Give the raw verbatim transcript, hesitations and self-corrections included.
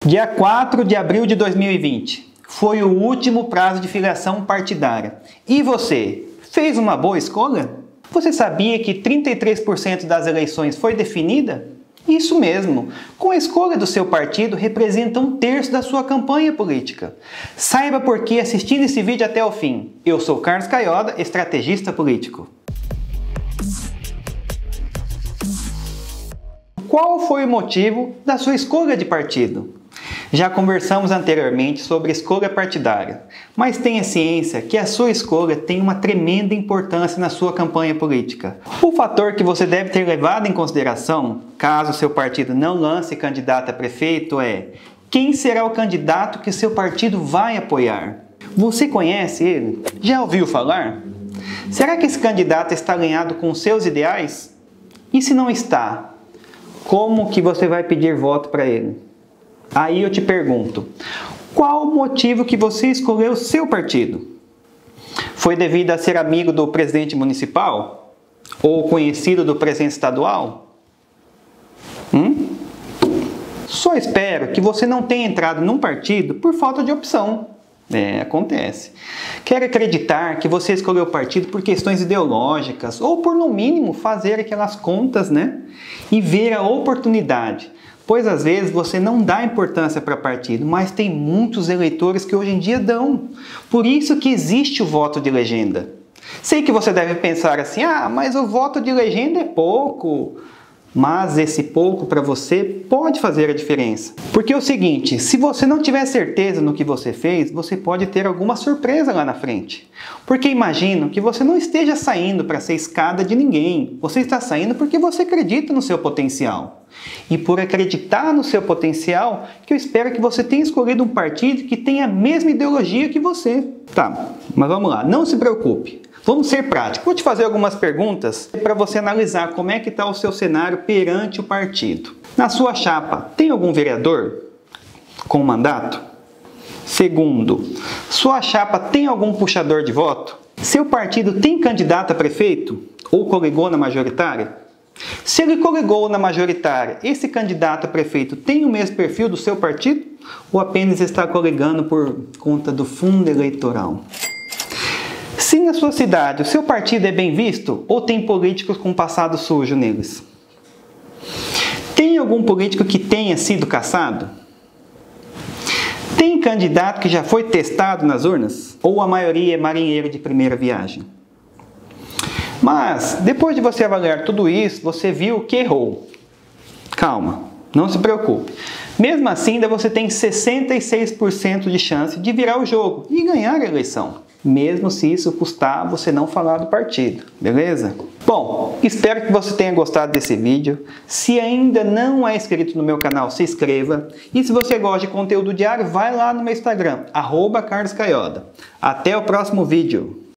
Dia quatro de abril de dois mil e vinte foi o último prazo de filiação partidária. E você, fez uma boa escolha? Você sabia que trinta e três por cento das eleições foi definida? Isso mesmo, com a escolha do seu partido representa um terço da sua campanha política. Saiba por que assistindo esse vídeo até o fim. Eu sou Carlos Caioda, estrategista político. Qual foi o motivo da sua escolha de partido? Já conversamos anteriormente sobre escolha partidária, mas tenha ciência que a sua escolha tem uma tremenda importância na sua campanha política. O fator que você deve ter levado em consideração, caso seu partido não lance candidato a prefeito, é quem será o candidato que seu partido vai apoiar. Você conhece ele? Já ouviu falar? Será que esse candidato está alinhado com seus ideais? E se não está, como que você vai pedir voto para ele? Aí eu te pergunto, qual o motivo que você escolheu o seu partido? Foi devido a ser amigo do presidente municipal? Ou conhecido do presidente estadual? Hum? Só espero que você não tenha entrado num partido por falta de opção. É, acontece. Quero acreditar que você escolheu o partido por questões ideológicas ou por, no mínimo, fazer aquelas contas, né? E ver a oportunidade. Pois às vezes você não dá importância para partido, mas tem muitos eleitores que hoje em dia dão. Por isso que existe o voto de legenda. Sei que você deve pensar assim, ah, mas o voto de legenda é pouco. Mas esse pouco para você pode fazer a diferença. Porque é o seguinte, se você não tiver certeza no que você fez, você pode ter alguma surpresa lá na frente. Porque imagino que você não esteja saindo para ser escada de ninguém. Você está saindo porque você acredita no seu potencial. E por acreditar no seu potencial, que eu espero que você tenha escolhido um partido que tenha a mesma ideologia que você. Tá, mas vamos lá, não se preocupe. Vamos ser práticos. Vou te fazer algumas perguntas para você analisar como é que está o seu cenário perante o partido. Na sua chapa, tem algum vereador com mandato? Segundo, sua chapa tem algum puxador de voto? Seu partido tem candidato a prefeito ou coligou na majoritária? Se ele coligou na majoritária, esse candidato a prefeito tem o mesmo perfil do seu partido? Ou apenas está coligando por conta do fundo eleitoral? Se na sua cidade o seu partido é bem visto ou tem políticos com passado sujo neles? Tem algum político que tenha sido cassado? Tem candidato que já foi testado nas urnas? Ou a maioria é marinheiro de primeira viagem? Mas, depois de você avaliar tudo isso, você viu que errou. Calma, não se preocupe. Mesmo assim, ainda você tem sessenta e seis por cento de chance de virar o jogo e ganhar a eleição. Mesmo se isso custar você não falar do partido, beleza? Bom, espero que você tenha gostado desse vídeo. Se ainda não é inscrito no meu canal, se inscreva. E se você gosta de conteúdo diário, vai lá no meu Instagram, arroba Carlos Caioda. Até o próximo vídeo.